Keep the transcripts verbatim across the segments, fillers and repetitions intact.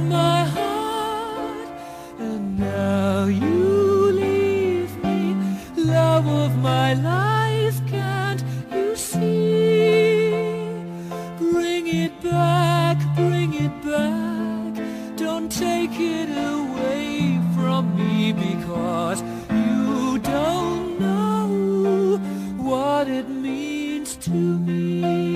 my heart, and now you leave me. Love of my life, can't you see? Bring it back, bring it back. Don't take it away from me, because you don't know what it means to me.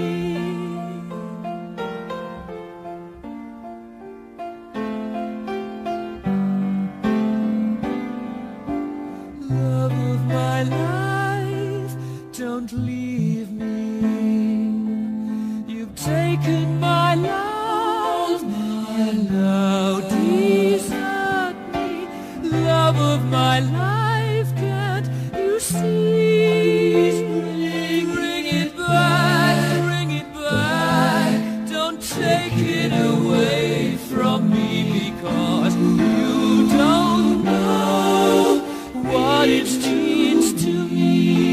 Love of my life, don't leave me. You've taken my love, and now desert me. Love of my life, can't you see? Bring, bring it back, bring it back. Don't take it away from me, because you don't know what it means to me.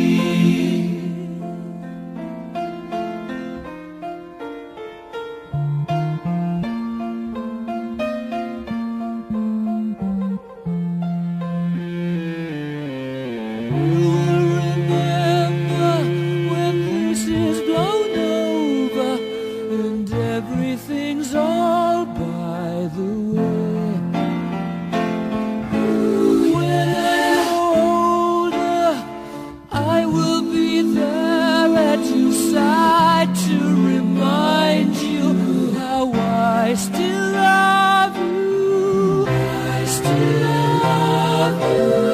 You'll remember when this is blown over and everything's all by the way. When I'm older, I will be there at your side to remind you how I still love you. I still love you.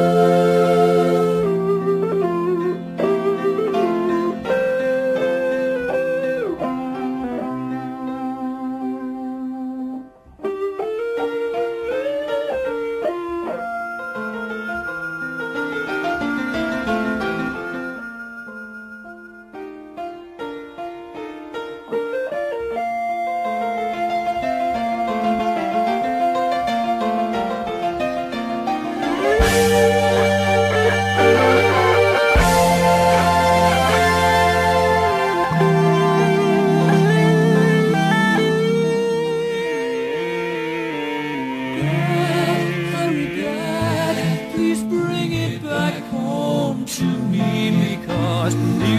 Hurry back, please bring it back home to me, because you